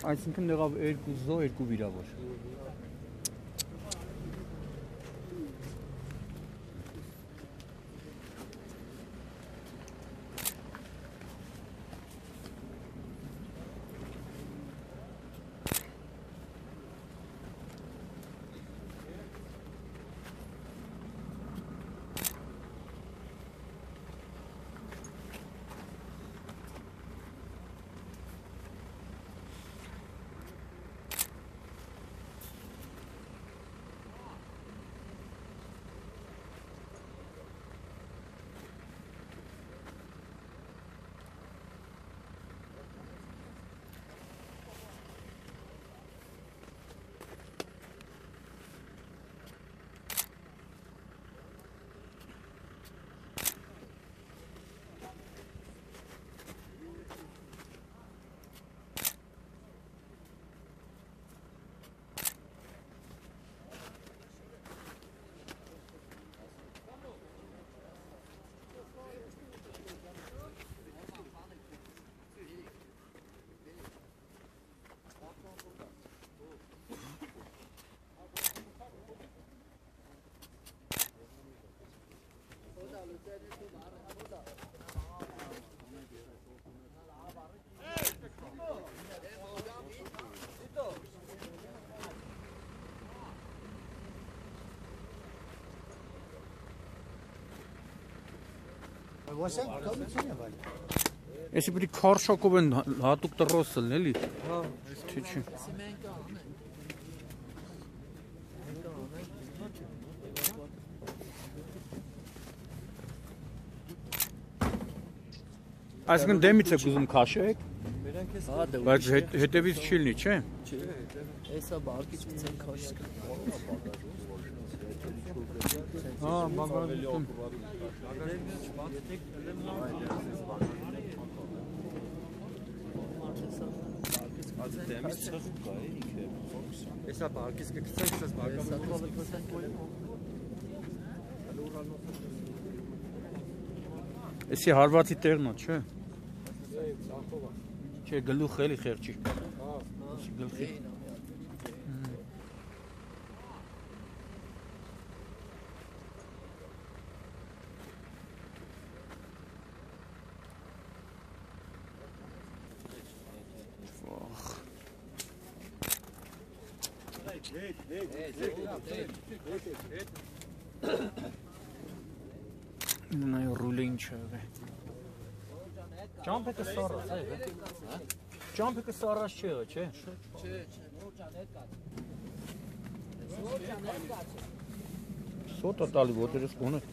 Այսինքն եղավ 2 զո, 2 վիրավոր։ Если бы քարշակով են հատուկ տրոսել, էլի։ Հա, թե չի։ Այսինքն դեմից եք ուզում քաշեք։ Բայց հետևից չի լինի, չէ՞։ Էսա բարկից գցեն քաշք։ Հա, բանվարություն։ Դեմից ցխուկ կա է ինքը։ Էսա բարկից կգցենք, ասես բարկը։ Էսի հարվածի տեղն է, չէ՞։ Չէ, գլուխ էլի խեղճի։ Հա, գլխի։ Նայ ռուլին չավե։ Ճամփը սարած է։ Ճամփը սարած չէ, չէ։ Չէ, նորջան հետ կա։ Սոտա տալի ոտերս կոնը։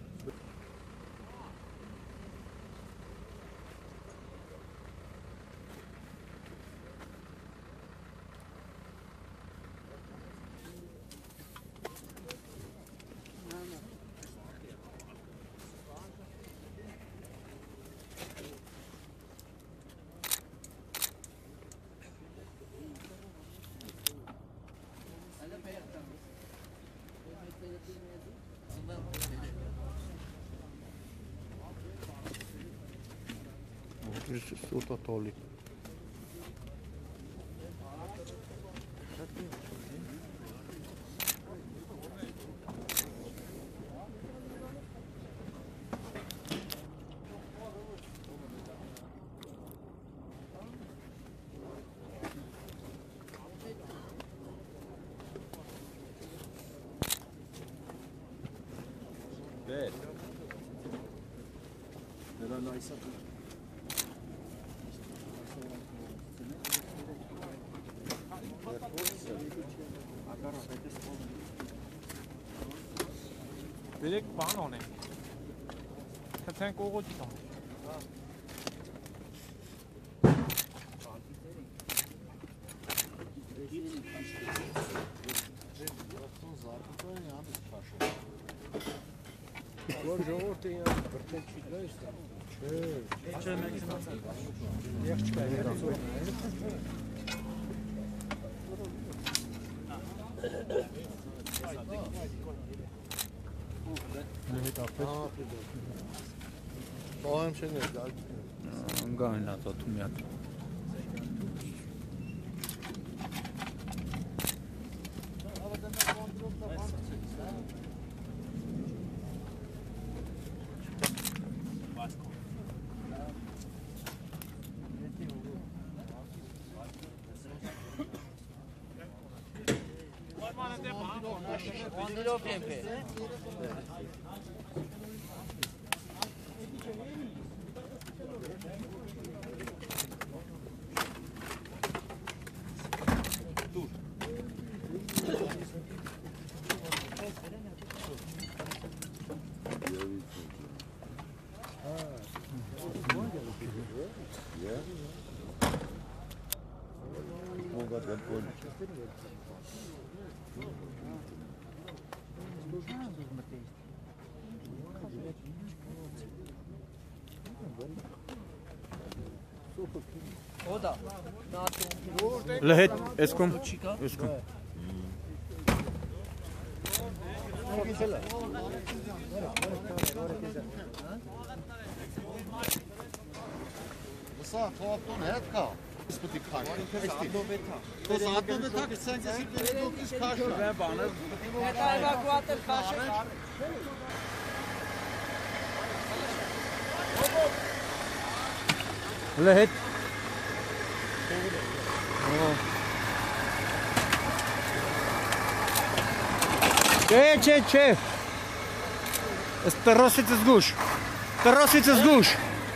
Սոտա տալի։ Բեր։ Նրան այսա Բերեք բան անենք։ Թթենք օղոջի տան։ Որ ժողովուրդը իրան բրտել չի գա իստա։ Չէ, մեքենացել։ Եղջ չկա, Անգանա տոթում յատ։ Անդիրոպ ենպե։ Oda. Lehet, eskom. Eskom. Sağ tuhaftan het ka. İspati kaç. To zaten de tak sen kesin de kız kaç. Ben bana Eta evakuatır kaşı. Lehet. Че. Старосите с гуш. Старосите с гуш.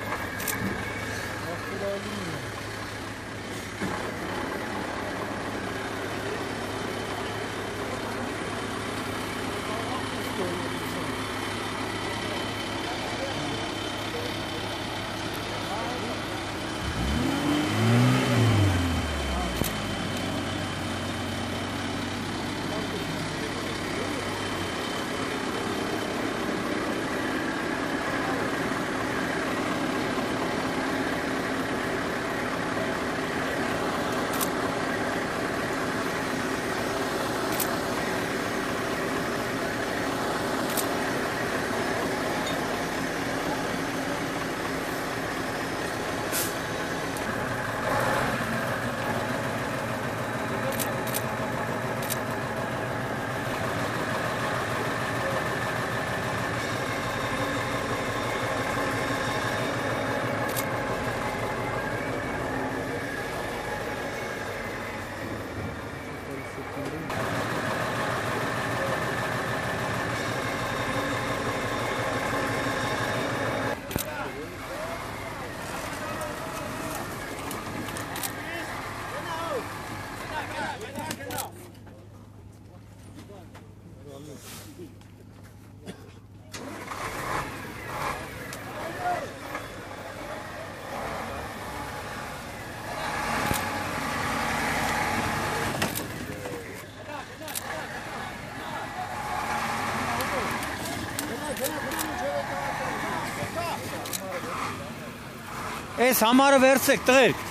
Էս համարը վերցեք, տղերք։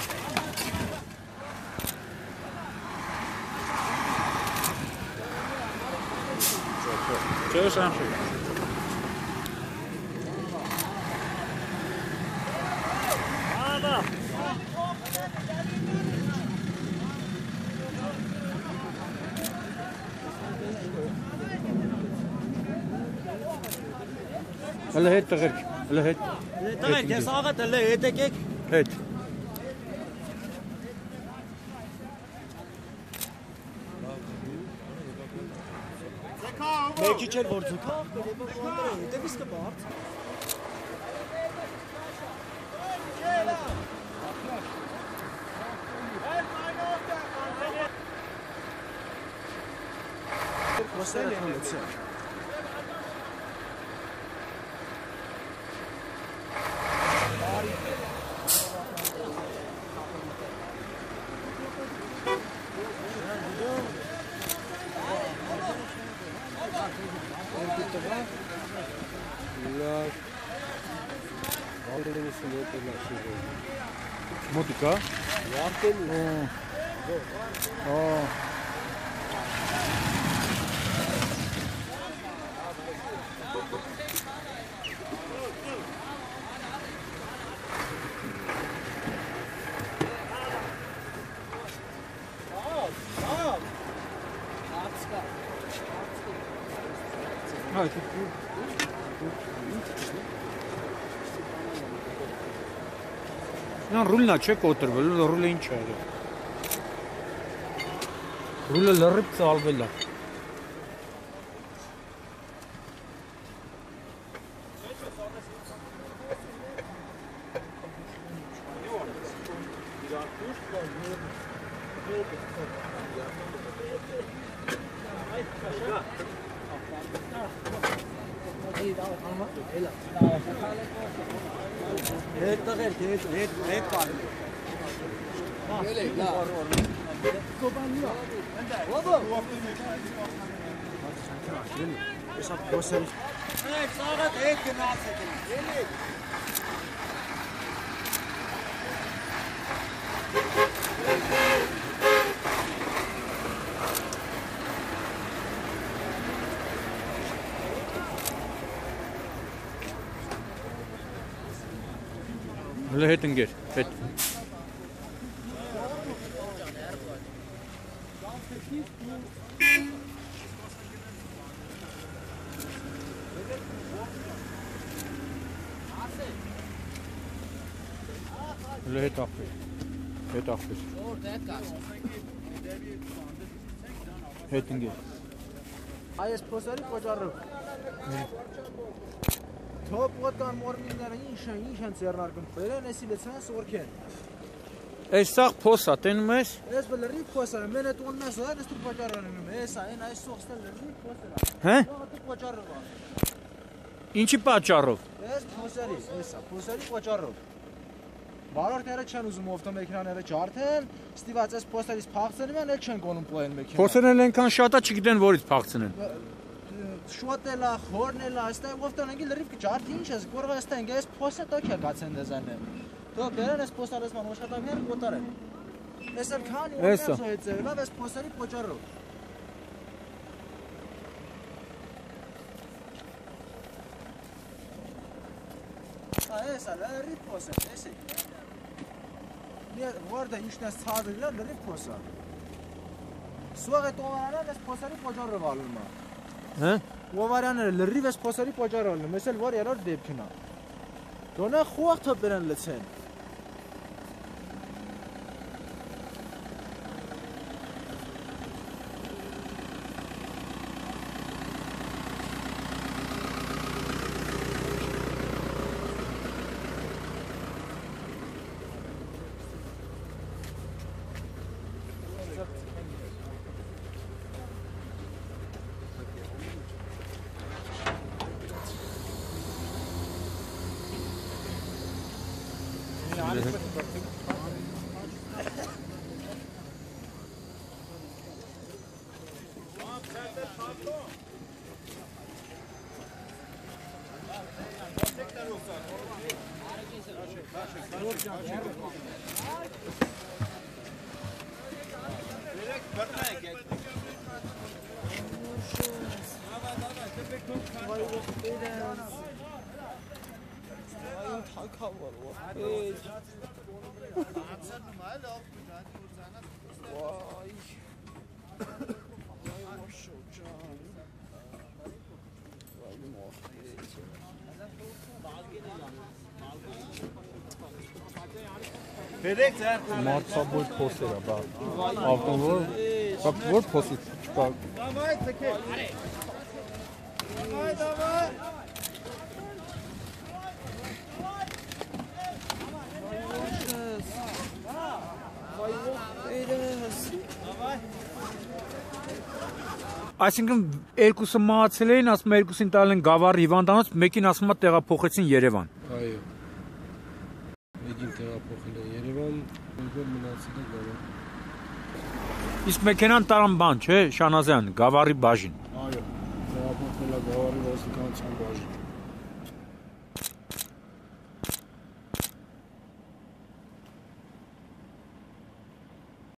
Չէ, շանշի։ Հələ հետ տղերք, հələ հետ։ Տղերք, ես աղատ հələ հետ եկեք։ Հետ։ Մեկի չեր որ ձուկա, հետևից կբարդ։ Խոսել եմ լցել։ Մոտիկա։ Նա ռուլնա չէ կոտրվել, ռուլը ինչ է արել։ Ռուլը լրիվ ծալվել է։ Հələ հետ ընկեր, հետ։ Հələ հետ աղբեր, հետ աղբեր։ Հետ ընկեր։ Այս փոսարի կոճառով։ Թոպոտան մորմինները ինչ են ձեռնարկում։ Բերեն էսի լցնեն սորքեն։ Այս սաղ փոսա, տենում ես։ Ես բլրի փոսա, մեն այդ ուննա սոյան ես դու կոճառանում եմ։ Էսա, այս սոխստը լրի փոսա։ Հե? Դու կոճառով։ Ինչի պատճառով։ Ես փոսարի, էսա, փոսարի կոճառով։ Բարորդները չեն ուզում ավտոմեքենաները ջարդեն, ստիված այս փոսարից փախցնում են, էլ չեն գոնում պլոյեն մեքենա։ Փոսերն էլ այնքան շատ է, չգիտեն որից փախցնեն։ Շուտելա, խորնելա, այստեղ ավտոնագի լրիվ ջարդի ինչ ես, կորղա այստեղ ես փոսը տոքյա գացեն դեզանը։ Դու բերեն այս փոսալեսման աշխատանքները կոտարեն։ Ես էլ քանի օր զոհեցել, լավ այս փոսարի կոճառով։ Էսա, լրի փոսը, էսի։ Որտե ինչն է ցածրելա լրի փոսը։ Սուղը տովարանն այս փոսարի կոճառով ալնում է։ Հա? Ովարանները լրիվ այս փոսարի կոճառով ալնում, ես էլ որ երրորդ դեպքն է։ Դոնա խուղ թոպերան լցեն։ Մարդաբույր փոսեր է, բա։ Ավտոմոբիլ, բա որ փոսի չկա։ Давай, таке. Давай. Այսինքն երկուսը մահացել էին, ասում են երկուսին տալ են Գավառ հիվանդանոց, մեկին ասում է տեղափոխեցին Երևան։ Այո։ Մեկին տեղափոխել է Երևան, ուրբեր մնացել է Գավառ։ Իսկ մեքենան տարան բան, չէ, Շանազյան, Գավառի բաժին։ Այո, տեղափոխել է Գավառի ոստիկանության բաժին։